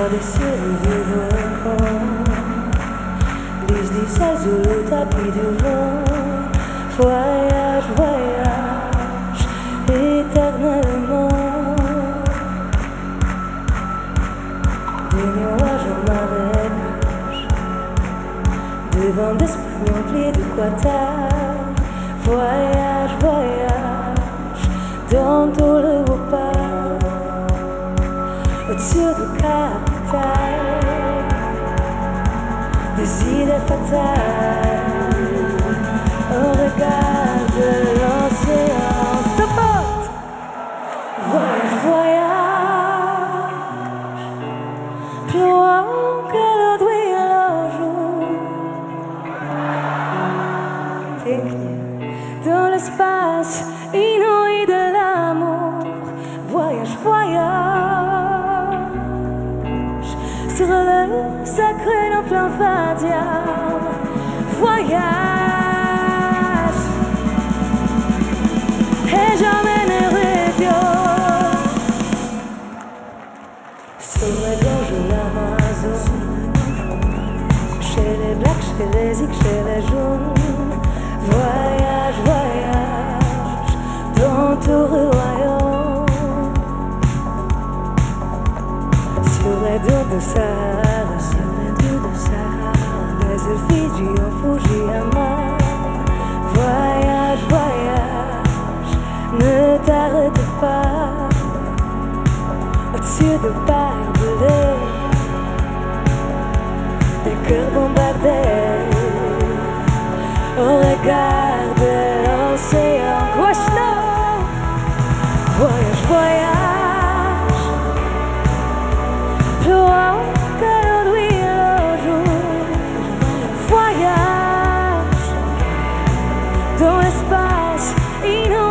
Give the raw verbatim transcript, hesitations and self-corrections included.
descer o vulcão, glisse des ailes sous le tapis du vent. Voyage, voyage, éternellement. Des nuages en marécage, des vents d'Espagne emplis de Qatar. Voyage, voyage, dans tout le beau parc, au-dessus de capitale, des idées fatales. On regarde l'océan, stop. Voyage, voyage, plus loin que le doigt à jour. Dans l'espace inouï de l'amour. Voyage, voyage, sur le sacré en plein Fadia. Voyage, et j'emmènerai Dieu sur les gorges de l'Amazon, chez les blacks, chez les X, chez les jaunes. Voyage, voyage, dans tout le royaume, sur les dos de Sahara, sur les dos de Sahara, les îles Fidji en Fujiyama. Voyage, voyage, ne t'arrête pas, au-dessus de barbelés, des cœurs bombardés. On regarde l'océan, Krishna. Voyage, voyage, plus loin que le nuit et le jour. Voyage, dans l'espace inouï.